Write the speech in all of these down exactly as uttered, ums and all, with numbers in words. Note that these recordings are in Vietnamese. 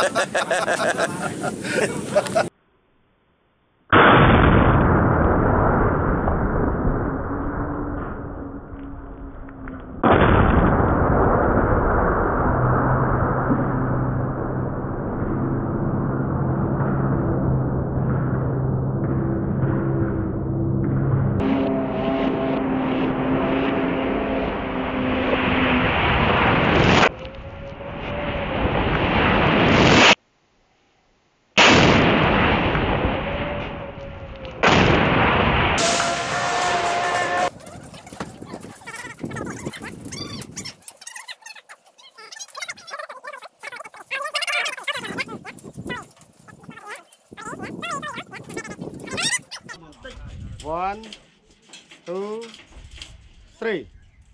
One, two, three.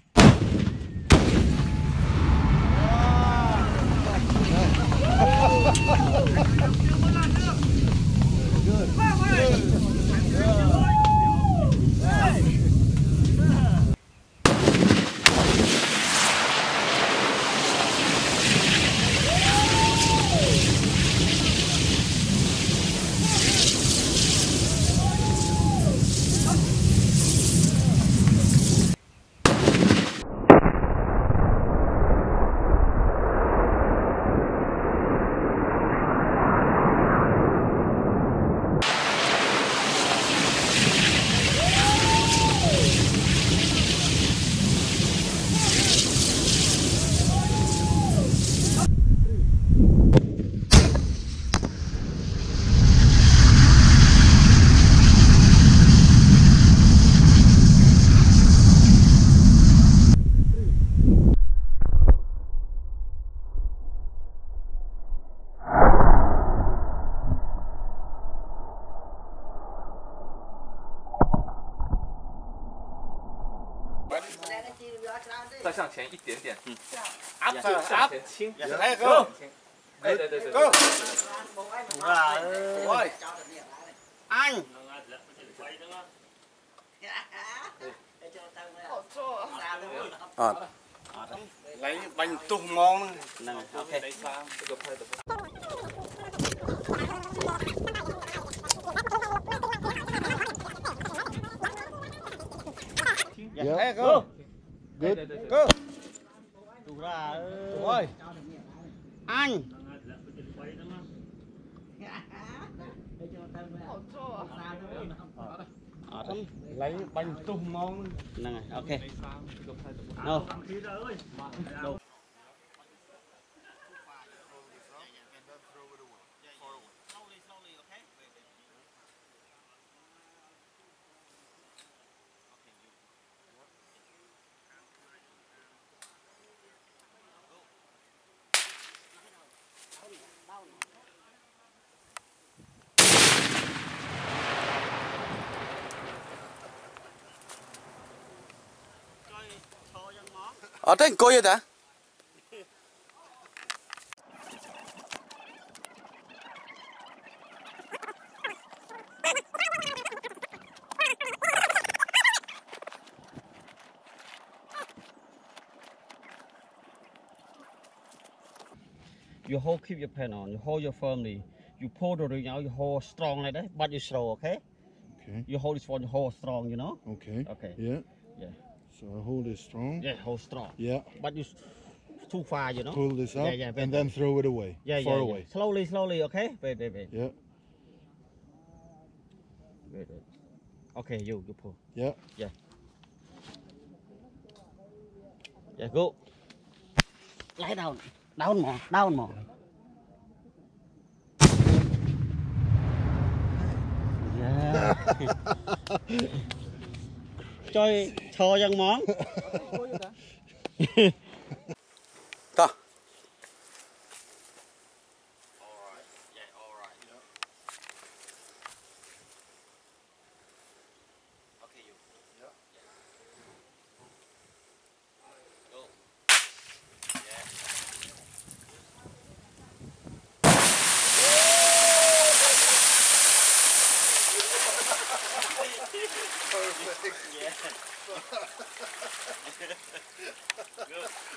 再向前一点点，嗯， Up, 向前倾， 哎，Go， 哎，对对对 Go，喂，anh， 啊， lấy bánh tung ngon. ok. Yeah, go. Good. Go. Đủ ra Rồi. Anh. Lấy bánh tung ngon. Nè, ok. Đâu. Đâu. Ở trên coi vậy ta? You hold, keep your pen on. You hold your firmly. You pull the ring out. You hold strong like that, but you slow, okay? Okay. You hold this one. You hold strong, you know? Okay. Okay. Yeah. Yeah. So I hold it strong. Yeah, hold strong. Yeah. But you too far, you know? Pull this up. Yeah, yeah, and then throw it away. Yeah, Far yeah, away. Yeah. Slowly, slowly, okay? Wait, wait, wait. Yeah. Wait, wait. Okay, you, you pull. Yeah. Yeah. Yeah, go. Lie down. Down more. Down more. Yeah. Chơi cho dân món. Ta. Perfect. Yeah.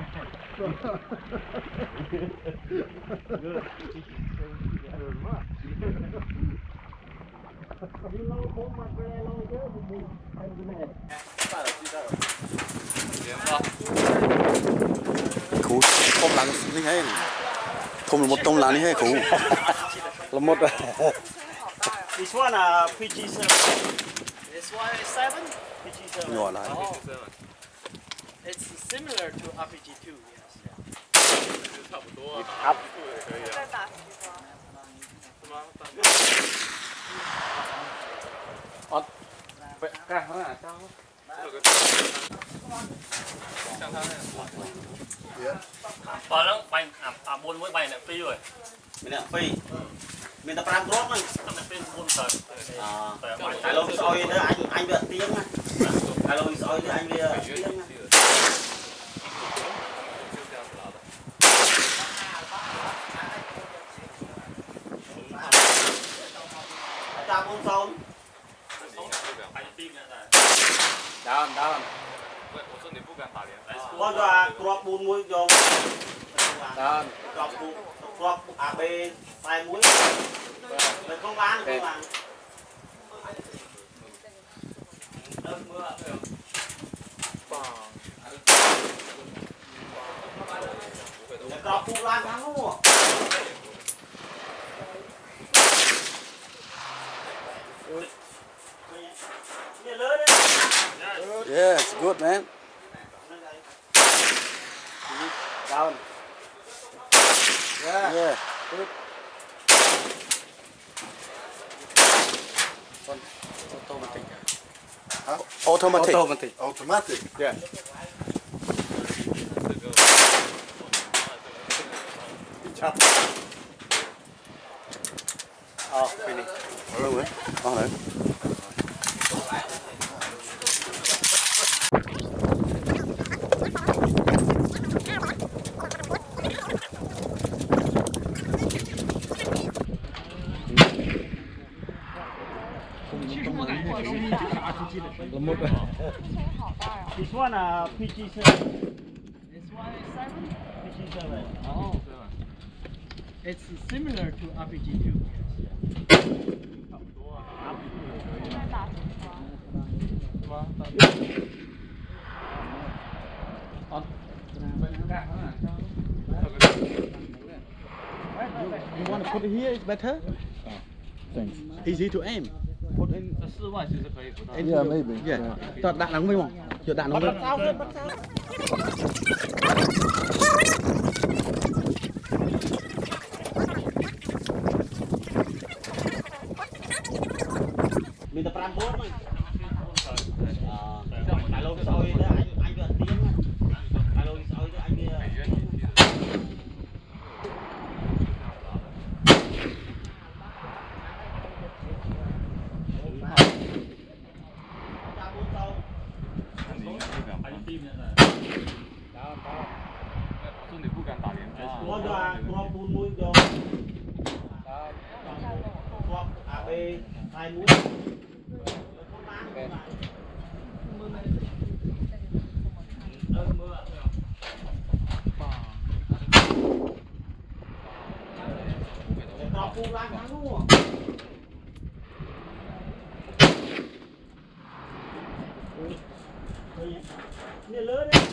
Cú tôm lắng đi hay. Tôm là một tôm lắng đi hay cú. Là một. This one uh P G seven. This one is seven. P G seven. Nhỏ lại. Oh. It's similar to R P G two, yes. 差不多啊， 好也可以啊。 再打西瓜。 是吗？ Cái nó là sao? 像他那样。 Và nó bay à à buôn với bay lại phi rồi. Mình là phi. Mình tập làm tốt mà. Tập phi buôn trời. À. Tại lâu soi nữa anh anh được tiếng á. Tại lâu soi nữa anh được tiếng á. Ta buôn xong. Down, down. 我我说你不敢打连。 Con cho crop buôn muối cho. Down. Crop crop à bê sai muối. Mình không bán không bán. Crop buôn lan thắng luôn. Yeah, it's good man. Down. Yeah. Yeah. Good. Automatic. Huh? Automatic. Automatic. Automatic. Yeah. Chop. Oh, finish. Đúng rồi. Đó đấy. This one uh P G seven. This one is seven. P G seven. Oh. It's similar to R P G two, yes. 再打西瓜。 是吗？ You want to put it here? It's better. Thanks. Easy to aim. Put in. 在室外其实可以不到。 Yeah, maybe. Yeah. Cho đạn đóng với mong. Cho đạn đóng với. Sao hết bắt sao? Mình tập làm tốt mà. À, tại lâu soi nữa anh anh được tiếng á. Tại lâu soi nữa anh đi. Con cho crop buôn muối cho. Crop à bê hai muối. Crop buôn lan thắng luôn. Nghe lớn đấy.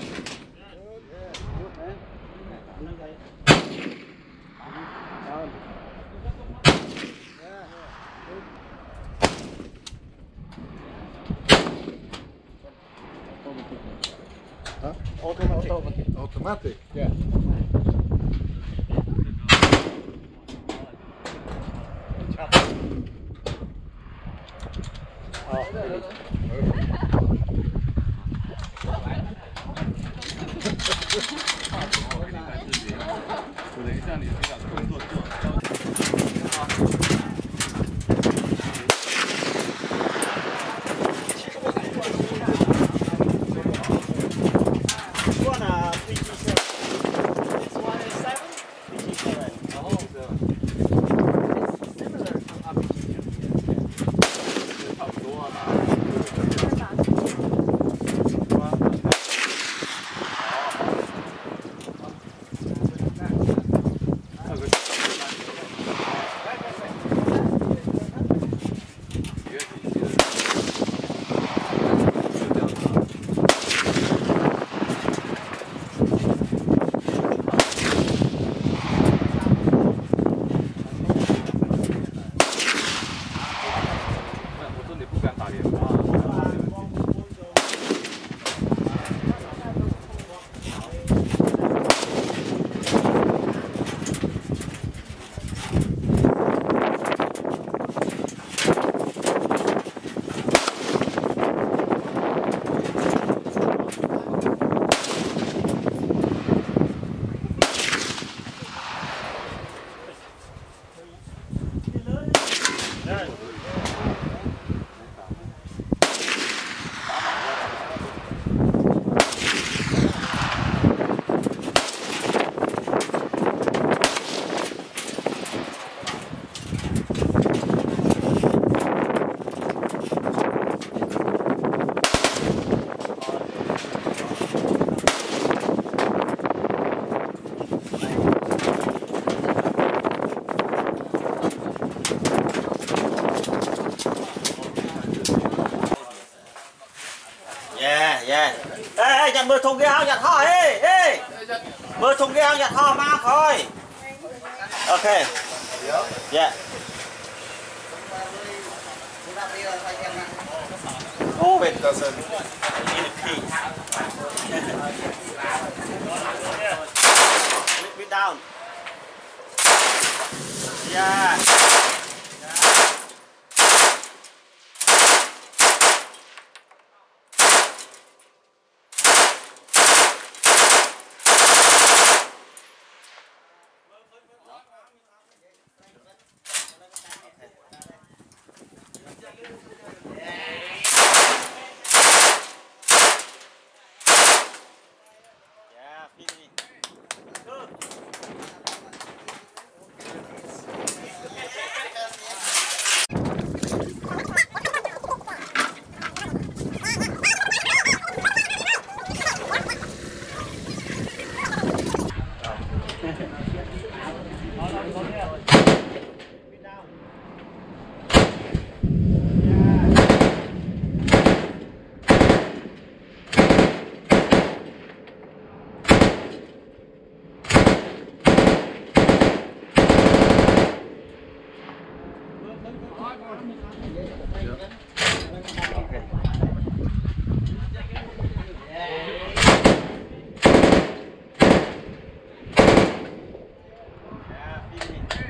Huh? Automatic. Automatic. Yeah. Chop. Oh, finish. Con là P G seven. This one is seven. P G seven. Oh. It's similar to R P G two, yes. 差不多啊。 再打西瓜。 ơi nhặt mưa thùng kia áo nhặt ho ê ê mưa thùng kia áo nhặt ho mau thôi ok dạ oh it doesn't lift it down yeah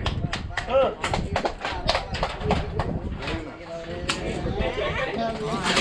Yeah.